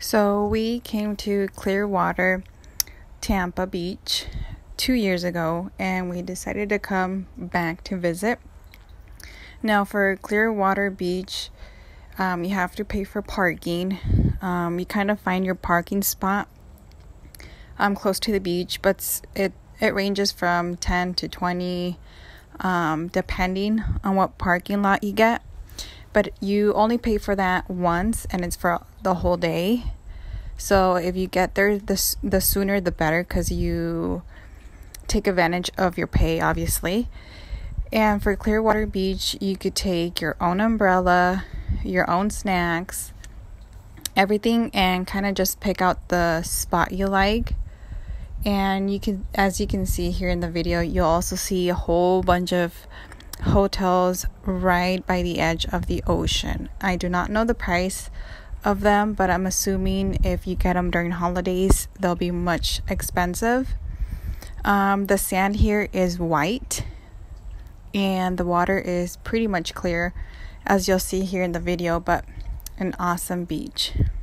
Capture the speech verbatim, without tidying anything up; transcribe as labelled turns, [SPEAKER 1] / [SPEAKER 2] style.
[SPEAKER 1] So we came to Clearwater, Tampa Beach two years ago, and we decided to come back to visit. Now for Clearwater Beach, um, you have to pay for parking. Um, you kind of find your parking spot um, close to the beach, but it, it ranges from ten to twenty um, depending on what parking lot you get. But you only pay for that once, and it's for the whole day. So if you get there, the, the sooner the better, because you take advantage of your pay, obviously. And for Clearwater Beach, you could take your own umbrella, your own snacks, everything, and kind of just pick out the spot you like. And you can, as you can see here in the video, you'll also see a whole bunch of hotels right by the edge of the ocean. I do not know the price of them, but I'm assuming if you get them during holidays, they'll be much expensive. Um, the sand here is white, and the water is pretty much clear, as you'll see here in the video, but an awesome beach.